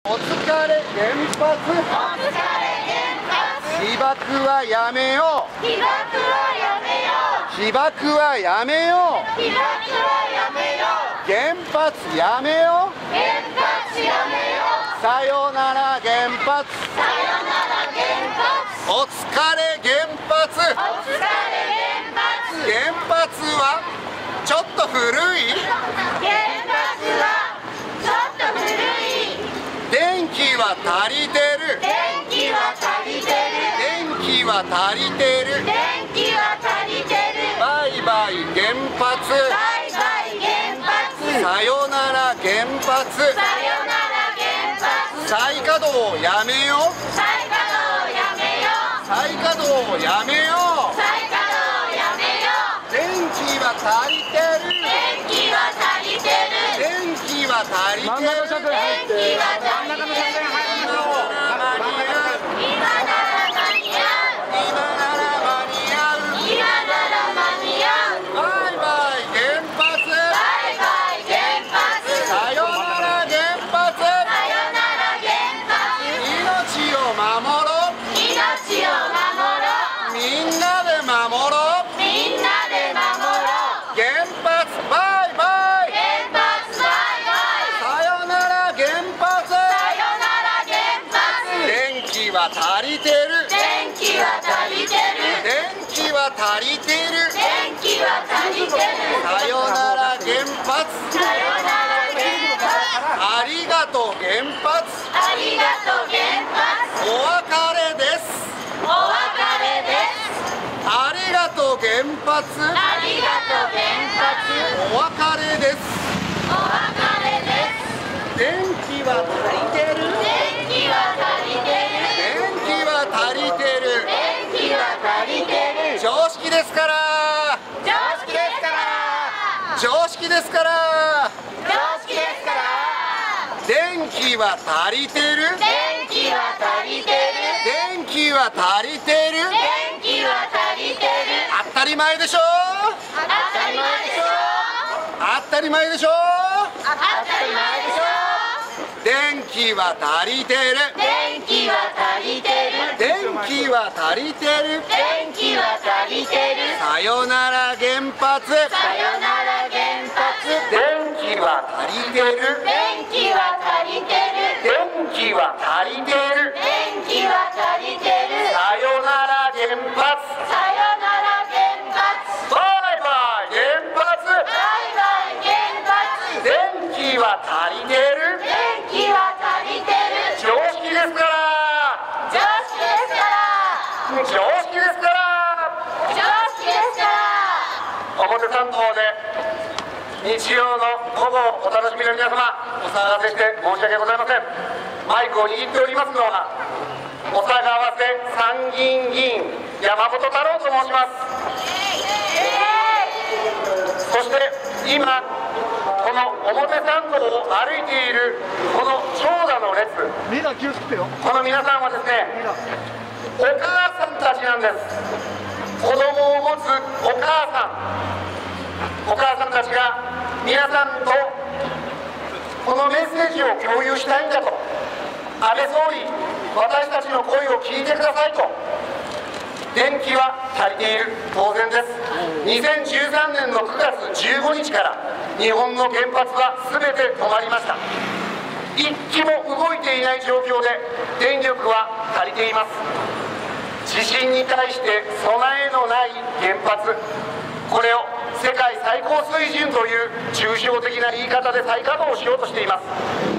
お疲れ原発。被爆はやめよう。被爆はやめよう。被爆はやめよう。被爆はやめよう。原発やめよう。原発やめよう。さよなら原発。さよなら原発。お疲れ原発。お疲れ原発。原発はちょっと古い。原発はちょっと古い。電気は足りてる。電気は足りてる。電気は足りてる。電気は足りてる。バイバイ原発。バイバイ原発。さよなら原発。さよなら原発。再稼働をやめよう。再稼働をやめよう。再稼働をやめよう。再稼働をやめよう。電気は足りてる。電気は足りてる。電気は足りてる。真ん中の車線入って。真ん中の車線入って。今なら間に合う。今なら間に合う。今なら間に合う。バイバイ原発。バイバイ原発。さよなら原発。さよなら原発。命を守ろう。命を守ろう。みんなで守ろう。みんなで守ろう。原発バイバイ。原発バイバイ。さよなら原発。さよなら原発。電気は足りてる。電気は足りてる。電気は足りてる。電気は足りてる。さよなら原発。さよなら原発。ありがとう原発。ありがとう原発。お別れです。お別れです。ありがとう原発。ありがとう原発。お別れです。お別れです。電気は足りてる。電気は足りてる。電気は足りてる。電気は足りてる。常識ですから。常識ですから。常識ですから。常識ですから。電気は足りてる。電気は足りてる。電気は足りてる。電気は足りてる。当たり前でしょ。当たり前でしょ。当たり前でしょ。当たり前でしょ。電気は足りてる。電気は足りてる。電気は足りてる。電気は足りてる。さよなら原発。さよなら原発。電気は足りてる。電気は足りてる。電気は足りてる。電気は足りてる。さよなら原発。さよなら原発。バイバイ原発。バイバイ原発。電気は足りてる。電気は足りてる。常識ですから。常識ですから。常識ですから。常識ですから。表参道で日曜の午後お楽しみの皆様、お騒がせして申し訳ございません。マイクを握っておりますのはお騒がせ参議院議員山本太郎と申します。そして今この表参道を歩いているこの長蛇の列、この皆さんはですね、お母さんたちなんです。子供を持つお母さん、お母さんたちが皆さんとこのメッセージを共有したいんだと、安倍総理、私たちの声を聞いてくださいと。電気は足りている、当然です。2013年の9月15日から日本の原発は全て止まりました。一機も動いていない状況で電力は足りています。地震に対して備えのない原発、これを世界最高水準という抽象的な言い方で再稼働しようとしています。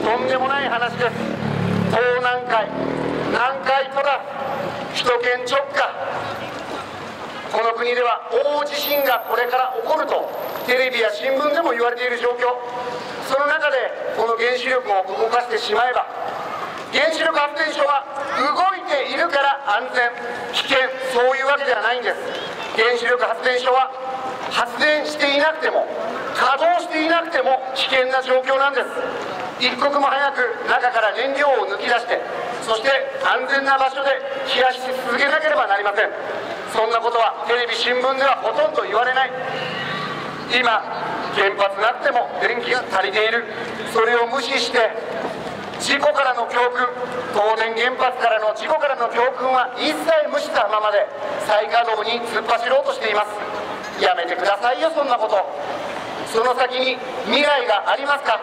とんでもない話です。東南海、南海トラフ、首都圏直下、この国では大地震がこれから起こるとテレビや新聞でも言われている状況。その中でこの原子力を動かしてしまえば、原子力発電所は動いているから安全危険、そういうわけではないんです。原子力発電所は発電していなくても稼働していなくても危険な状況なんです。一刻も早く中から燃料を抜き出して、そして安全な場所で冷やし続けなければなりません。そんなことはテレビ新聞ではほとんど言われない。今原発なくても電気が足りている、それを無視して事故からの教訓、東電原発からの事故からの教訓は一切無視したままで再稼働に突っ走ろうとしています。やめてくださいよ、そんなこと。その先に未来がありますか。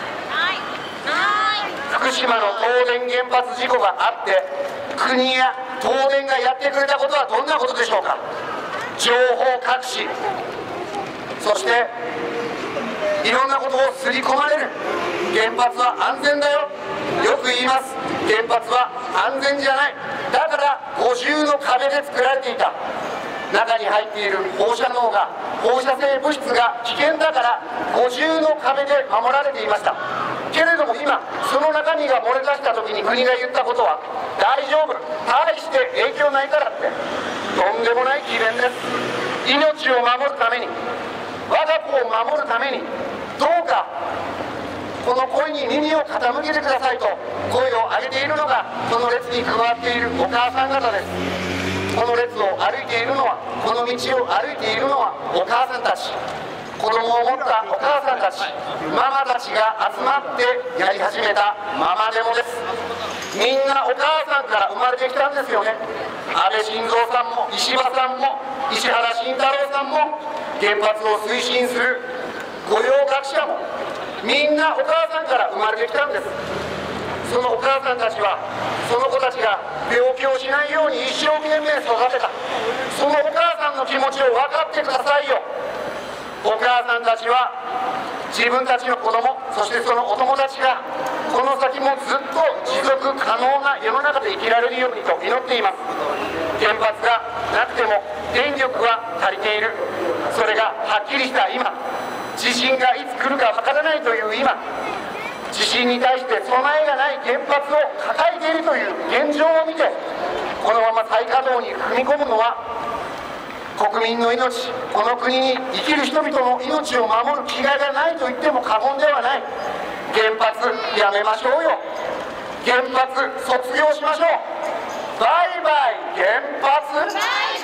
福島の東電原発事故があって国や東電がやってくれたことはどんなことでしょうか。情報隠し、そしていろんなことを刷り込まれる。原発は安全だよ、よく言います。原発は安全じゃない、だから五重の壁で作られていた。中に入っている放射能が、放射性物質が危険だから五重の壁で守られていました。けれども今その中身が漏れ出した時に国が言ったことは、大丈夫、大して影響ないからって、とんでもない詭弁です。命を守るために、我が子を守るために、どうかこの声に耳を傾けてくださいと声を上げているのが、この列に加わっているお母さん方です。この列を歩いているのは、この道を歩いているのはお母さんたち、子供を持ったお母さんたち、ママたちが集まってやり始めたママデモです。みんなお母さんから生まれてきたんですよね。安倍晋三さんも石破さんも石原慎太郎さんも原発を推進する御用学者もみんなお母さんから生まれてきたんです。そのお母さんたちは、その子たちが病気をしないように一生懸命育てた。そのお母さんの気持ちを分かってくださいよ。お母さんたちは自分たちの子供、そしてそのお友達がこの先もずっと持続可能な世の中で生きられるようにと祈っています。原発がなくても電力は足りている。それがはっきりした今、地震がいつ来るかわからないという今、地震に対して備えがない原発を抱えているという現状を見て、このまま再稼働に踏み込むのは国民の命、この国に生きる人々の命を守る気概がないと言っても過言ではない。原発やめましょうよ。原発卒業しましょう。バイバイ原発、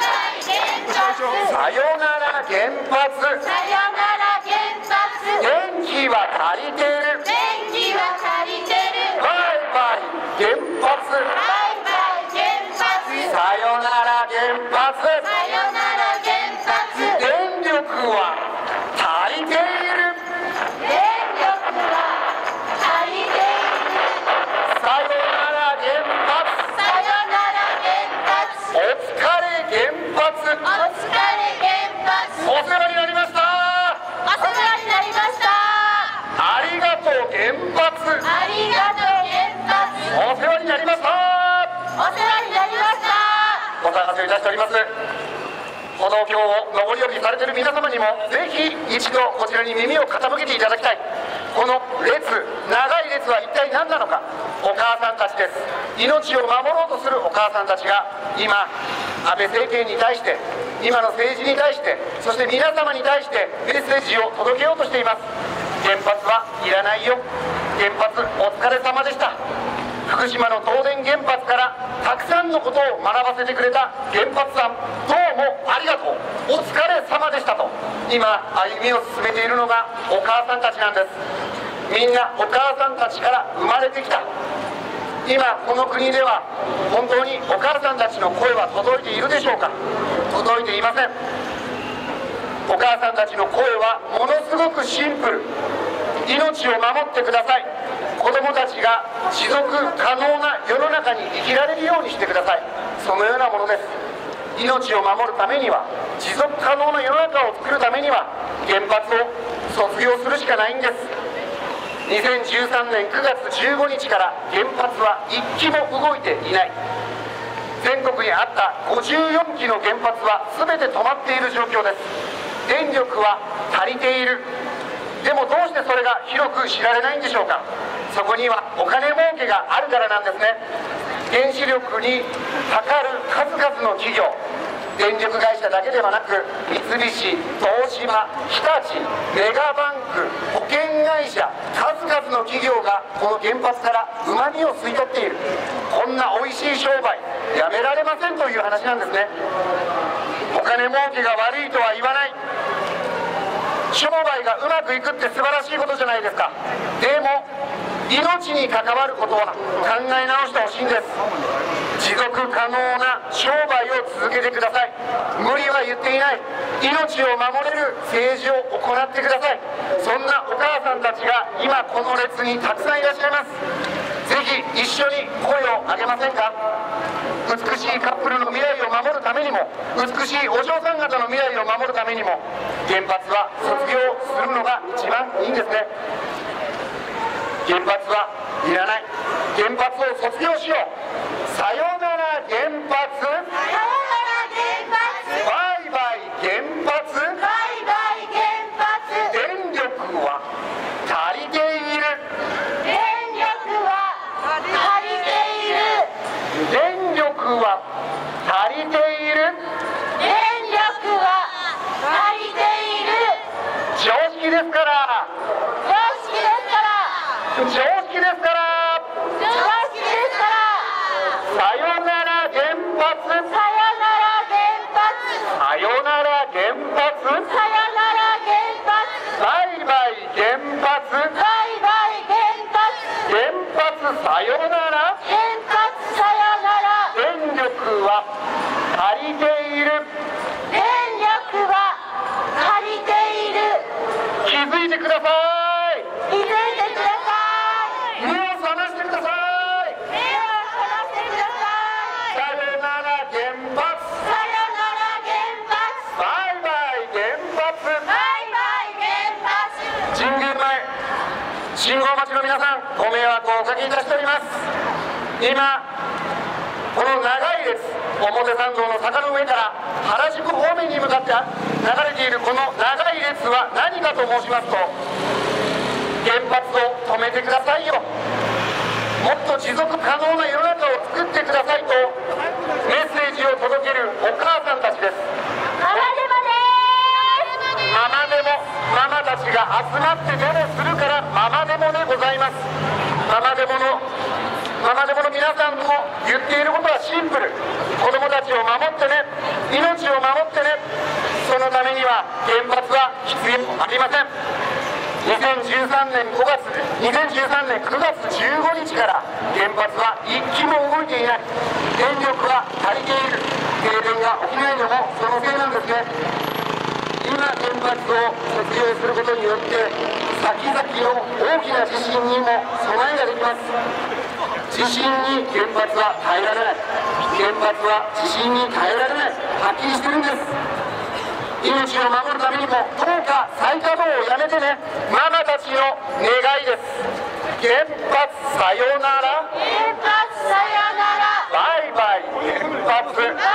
さよなら原発、電気は足りてる、バイバイ原発、さよなら原発、電力は足りている、さよなら原発、お疲れ原発、お世話になりました。ありがとう原発、お世話になりました。お騒がせいたしております。歩道橋を上り下りされている皆様にもぜひ一度こちらに耳を傾けていただきたい。この列、長い列は一体何なのか。お母さんたちです。命を守ろうとするお母さんたちが今安倍政権に対して、今の政治に対して、そして皆様に対してメッセージを届けようとしています。原発はいらないよ、原発お疲れ様でした。福島の東電原発からたくさんのことを学ばせてくれた原発さん、どうもありがとう、お疲れ様でしたと今歩みを進めているのがお母さんたちなんです。みんなお母さんたちから生まれてきた。今この国では本当にお母さんたちの声は届いているでしょうか。届いていません。お母さんたちの声はものすごくシンプル。命を守ってください。子どもたちが持続可能な世の中に生きられるようにしてください。そのようなものです。命を守るためには、持続可能な世の中を作るためには原発を卒業するしかないんです。2013年9月15日から原発は1基も動いていない。全国にあった54基の原発は全て止まっている状況です。電力は足りている。でもどうしてそれが広く知られないんでしょうか。そこにはお金儲けがあるからなんですね。原子力にかかる数々の企業、電力会社だけではなく三菱、東芝、日立、メガバンク、保険会社、数々の企業がこの原発からうまみを吸い取っている。こんなおいしい商売やめられませんという話なんですね。お金儲けが悪いとは言わない。商売がうまくいくって素晴らしいことじゃないですか。でも命に関わることは考え直してほしいんです。持続可能な商売を続けてください。無理は言っていない。命を守れる政治を行ってください。そんなお母さんたちが今この列にたくさんいらっしゃいます。ぜひ一緒に声を上げませんか。美しいカップルの未来を守るためにも、美しいお嬢さん方の未来を守るためにも、原発は卒業するのが一番いいんですね。原発はいらない。原発を卒業しよう。さよなら原発。さよなら原発。バイバイ原発。バイバイ原発。電力は足りている。電力は足りている。電力は足りている。電力は足りている。常識ですから。常識ですから。常識ですから。常識ですから。さよなら原発。さよなら原発。さよなら原発。さよなら原発。バイバイ原発。バイバイ原発。原発さよなら。原発さよなら。電力は足りている。電力は足りている。気づいてください。気づいてください。目を覚ましてください。目を覚ましてください。さよなら原発。さよなら原発。バイバイ原発。バイバイ原発。神宮前信号待ちの皆さん、ご迷惑をおかけいたしております。今この長い列、表参道の坂の上から原宿方面に向かって流れているこの長い列は何かと申しますと、原発を止めてくださいよ、もっと持続可能な世の中を作ってくださいとメッセージを届けるお母さんたちです。ママデモ、ママたちが集まってデモするからママデモでございます。ママデモの皆さんも言っていることはシンプル。子どもたちを守ってね、命を守ってね。そのためには原発は必要ありません。2013年9月15日から原発は1基も動いていない。電力は足りている。停電が起きないのもそのせいなんですね。今原発を卒業することによって先々の大きな地震にも備えができます。地震に原発は耐えられない。原発は地震に耐えられない。はっきりしてるんです。命を守るためにもどうか再稼働をやめてね。ママたちの願いです。原発さよなら。原発さよなら。バイバイ原発。